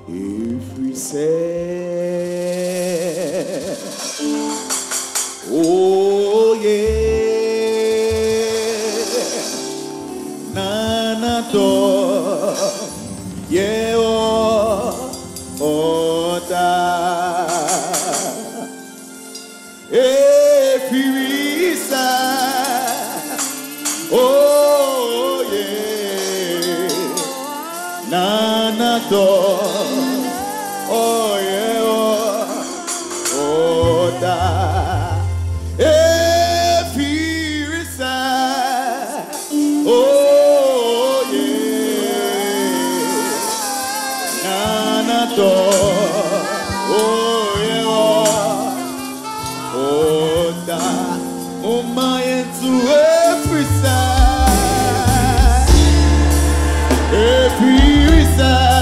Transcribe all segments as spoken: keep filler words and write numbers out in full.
If we say, oh yeah, nana do, yeah, oh, oh da. If we say, oh yeah, nana do. Oh yeah, oh, oh da. If he is sad, oh yeah, nana do. Oh yeah, oh, oh da. Oh my, into every side. If he is sad.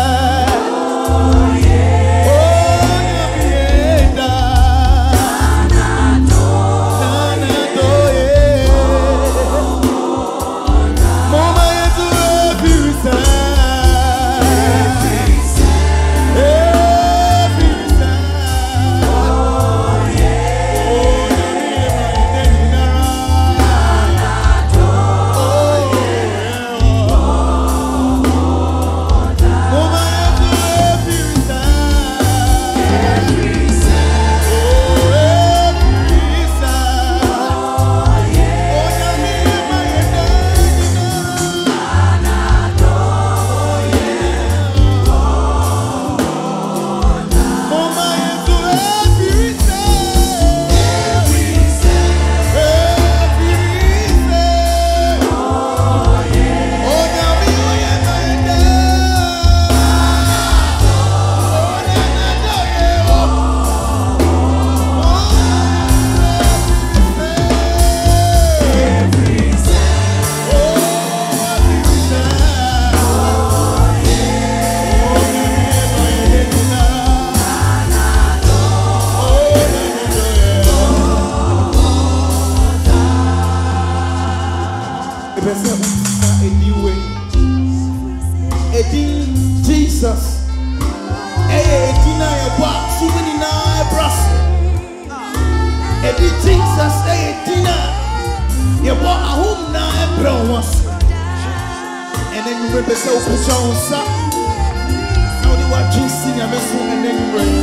Jesus, eh, Dina, your box, so many now, Brussels. Eh, Jesus, eh, Dina, your box, a home now, brown. And then you represent the Jones. Now you are just singing a message, and then you bring.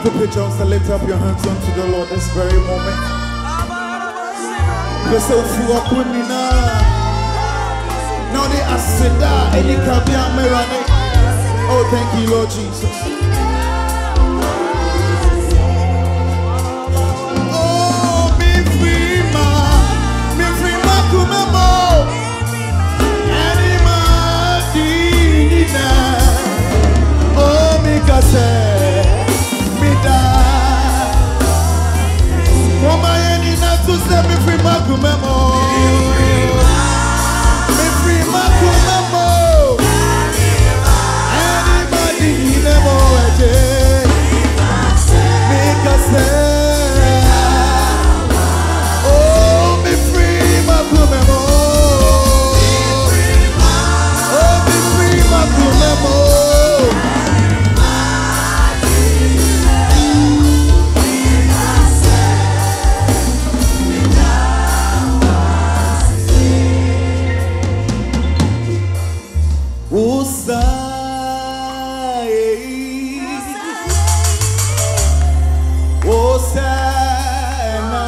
picture wants to lift up your hands unto the Lord this very moment. Now they are Seda, any Kabia Merane. Oh, thank you, Lord Jesus. Oh, me free ma, me free ma kumemo. Any ma dina. Oh, me kase, me da. Mama yeni na tu se me free ma kumemo. Me free ma kumemo. Anybody nemo eje. Me kase. Oh, me free ma kumemo. Oh, me free ma kumemo.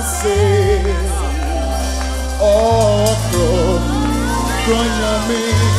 Oh,